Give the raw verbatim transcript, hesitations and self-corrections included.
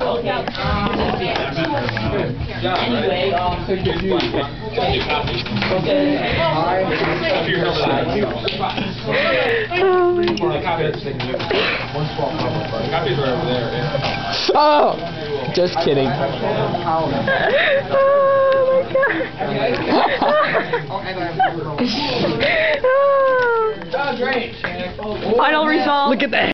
Anyway, um, so you Oh! Just kidding. Oh my god. Final result. Look at that.